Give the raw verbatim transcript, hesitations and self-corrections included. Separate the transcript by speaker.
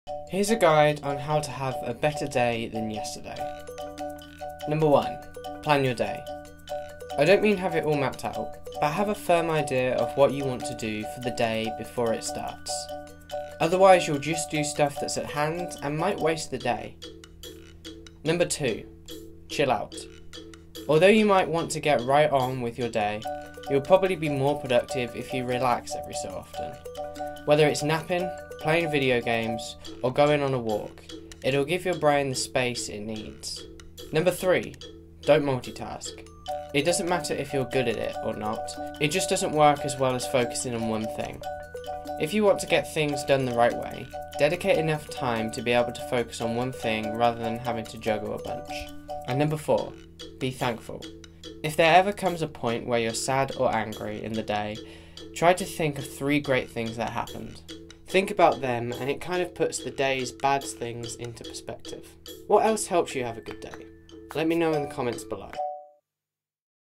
Speaker 1: Here's a guide on how to have a better day than yesterday. Number one, plan your day. I don't mean have it all mapped out, but have a firm idea of what you want to do for the day before it starts. Otherwise you'll just do stuff that's at hand and might waste the day. Number two, chill out. Although you might want to get right on with your day, you'll probably be more productive if you relax every so often. Whether it's napping, playing video games, or going on a walk, it'll give your brain the space it needs. Number three, don't multitask. It doesn't matter if you're good at it or not, it just doesn't work as well as focusing on one thing. If you want to get things done the right way, dedicate enough time to be able to focus on one thing rather than having to juggle a bunch. And number four, be thankful. If there ever comes a point where you're sad or angry in the day, try to think of three great things that happened. Think about them and it kind of puts the day's bad things into perspective. What else helps you have a good day? Let me know in the comments below.